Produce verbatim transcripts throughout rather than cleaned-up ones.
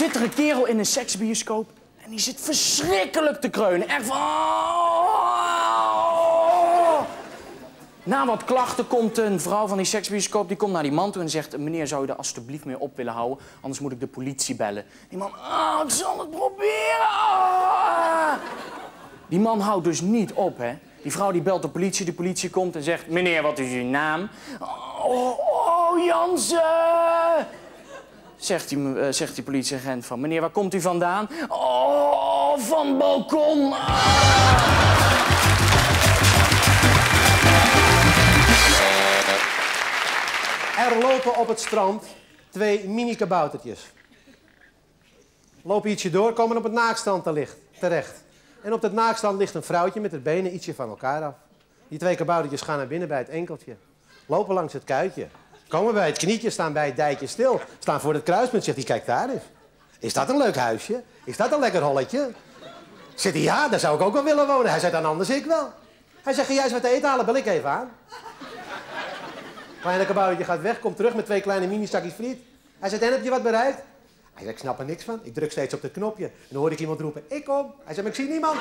zit er een kerel in een seksbioscoop en die zit verschrikkelijk te kreunen. Echt van... Na wat klachten komt een vrouw van die seksbioscoop, die komt naar die man toe en zegt... Meneer, zou je er alstublieft mee op willen houden? Anders moet ik de politie bellen. Die man, ah, ik zal het proberen. Ah. Die man houdt dus niet op, hè. Die vrouw die belt de politie, de politie komt en zegt... Meneer, wat is uw naam? Oh, oh Jansen! Zegt die, uh, zegt die politieagent van... Meneer, waar komt u vandaan? Oh, van balkon. Ah. Er lopen op het strand twee mini-kaboutertjes. Lopen ietsje door, komen op het naakstrand terecht. En op dat naakstrand ligt een vrouwtje met haar benen ietsje van elkaar af. Die twee kaboutertjes gaan naar binnen bij het enkeltje. Lopen langs het kuitje. Komen bij het knietje, staan bij het dijkje stil. Staan voor het kruispunt, zegt hij, kijk daar eens. Is dat een leuk huisje? Is dat een lekker holletje? Zegt hij, ja, daar zou ik ook wel willen wonen. Hij zei, dan anders ik wel. Hij zegt, ga jij eens wat eten halen, bel ik even aan. Kleine kaboutertje gaat weg, komt terug met twee kleine mini-zakjes friet. Hij zegt, en heb je wat bereikt? Hij zegt, ik snap er niks van. Ik druk steeds op het knopje. En dan hoor ik iemand roepen, ik kom. Hij zegt, maar ik zie niemand.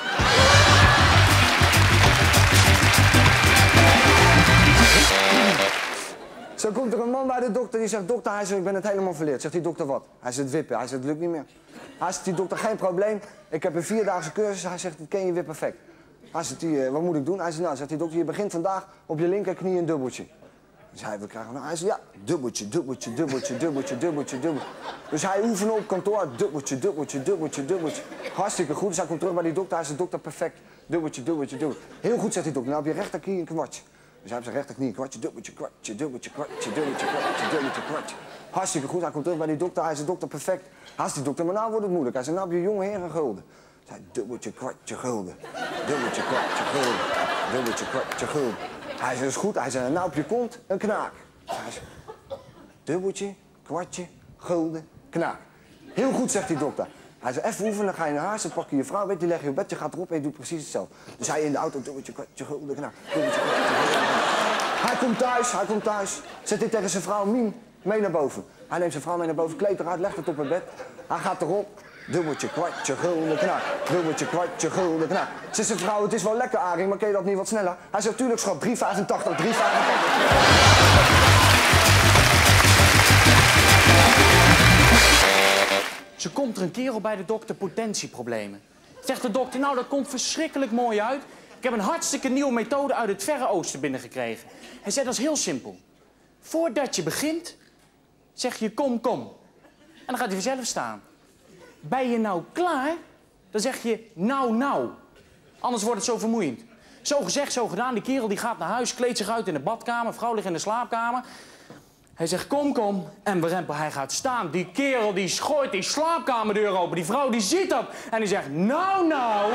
Zo komt er een man bij de dokter die zegt, dokter, hij zegt, ik ben het helemaal verleerd. Zegt die dokter, wat? Hij zegt, wippen. Hij zegt, het lukt niet meer. Hij zegt, die dokter, geen probleem. Ik heb een vierdaagse cursus. Hij zegt, dat ken je weer perfect. Hij zegt, die, wat moet ik doen? Hij zegt, nou, zegt die dokter, je begint vandaag op je linkerknie een dubbeltje. Dus hij, we krijgen, nou, hij zegt, ja, dubbeltje, dubbeltje, dubbeltje, dubbeltje, dubbeltje, dubbeltje. Dus hij oefent op kantoor, dubbeltje, dubbeltje, dubbeltje, dubbeltje. Hartstikke goed. Dus hij komt terug bij die dokter. Hij zegt, dokter, perfect. Dubbeltje, dubbeltje, dubbeltje. Heel goed, zegt die dokter. Nou, op je rechterknie een kwartje. Dus hij heeft zijn rechterknie een kwartje, dubbeltje, kwartje, dubbeltje, kwartje, dubbeltje, kwartje, dubbeltje, kwartje. Hartstikke goed. Hij komt terug bij die dokter. Hij zegt, dokter, perfect. Hij zegt, die dokter, maar nou wordt het moeilijk. Hij zegt, nou heb je jonge heer een gulden. Hij zei, dubbeltje, kwartje, gulden. Dubbeltje, kwartje, gulden. Dubbeltje, kwartje, gulden. Hij zei, dat is goed. Hij zei, nou op je kont een knaak. Hij zei, dubbeltje, kwartje, gulden, knaak. Heel goed, zegt die dokter. Hij zei, even oefenen, dan ga je naar huis, dan pak je je vrouw, weet, die leg je op bed, je gaat erop en je doet precies hetzelfde. Dus hij in de auto, dubbeltje, kwartje, gulden, knaak. Dubbeltje, kwartje, gulden, knaak. Hij komt thuis, hij komt thuis. Zet hij tegen zijn vrouw, Mien, mee naar boven. Hij neemt zijn vrouw mee naar boven, kleedt eruit, legt het op het bed. Hij gaat erop. Dubbeltje, kwartje, gulden, knaak. Dubbeltje, kwartje, gulden, knaak. Zegt zijn vrouw, het is wel lekker, Arie, maar ken je dat niet wat sneller? Hij zegt, tuurlijk schat, drie vijfentachtig, drie vijfentachtig. Ze komt er een kerel bij de dokter, potentieproblemen. Zegt de dokter, nou dat komt verschrikkelijk mooi uit. Ik heb een hartstikke nieuwe methode uit het Verre Oosten binnengekregen. Hij zei, dat is heel simpel. Voordat je begint, zeg je kom, kom. En dan gaat hij vanzelf staan. Ben je nou klaar, dan zeg je nou, nou. Anders wordt het zo vermoeiend. Zo gezegd, zo gedaan. Die kerel die gaat naar huis, kleedt zich uit in de badkamer. Vrouw ligt in de slaapkamer. Hij zegt, kom, kom. En Berempel, hij gaat staan. Die kerel die schooit die slaapkamerdeur open. Die vrouw die ziet dat. En die zegt, nou, nou.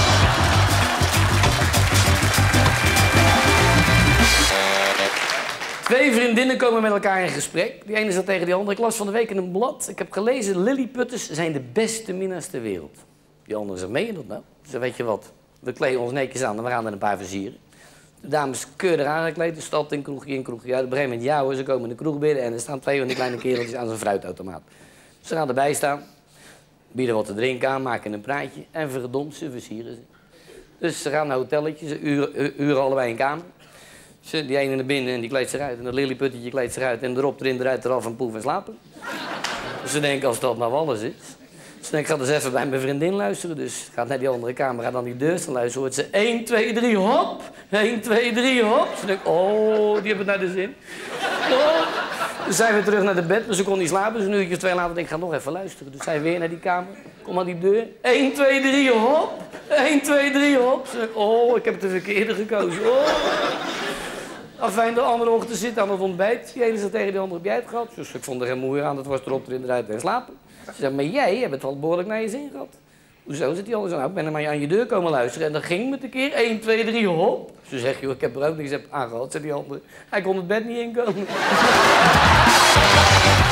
Twee vriendinnen komen met elkaar in gesprek. Die ene zegt tegen die andere, ik las van de week in een blad. Ik heb gelezen, lilliputters zijn de beste minnaars ter wereld. Die andere zegt, meen je dat nou? Ze weet je wat, we kleden ons netjes aan en we gaan er een paar versieren. De dames keurig aangekleed, de stad in, kroegje in, kroegje uit. Op een gegeven moment, ja hoor, ze komen in de kroeg binnen en er staan twee van die kleine kereltjes aan zijn fruitautomaat. Ze gaan erbij staan, bieden wat te drinken aan, maken een praatje en verdomd, ze versieren ze. Dus ze gaan naar hotelletjes, ze uren, uren allebei een kamer. Ze, die ene naar binnen en die kleedt zich uit en dat lilliputtetje kleedt zich uit en erop, erin, eruit, eraf en poef en slapen. Dus ze denken, als dat nou alles is. Dus ik ga dus even bij mijn vriendin luisteren. Dus gaat naar die andere kamer, gaat dan die deur staan luisteren. Hoort ze één, twee, drie, hop. één, twee, drie, hop. Ze denkt, oh, die hebben naar de zin. Oh. Dus zijn we terug naar de bed, maar ze kon niet slapen. Dus een uurtje of twee later denk ik, ga nog even luisteren. Dus zij weer naar die kamer, kom aan die deur. één, twee, drie, hop. één, twee, drie, hop. Ze denkt, oh, ik heb de verkeerde gekozen. Oh. Afijn, de andere ochtend zit aan het ontbijt. Die ene zegt tegen de andere, heb jij het gehad? Dus ik vond er geen moeite aan, dat was erop, erin, eruit en slapen. Ze zegt, maar jij hebt het wel behoorlijk naar je zin gehad. Hoezo? Zit die anders aan? Nou, ik ben er maar aan je deur komen luisteren en dat ging met een keer. één, twee, drie, hop. Ze zegt, joh, ik heb er ook niks aangehad, zei die andere. Hij kon het bed niet inkomen.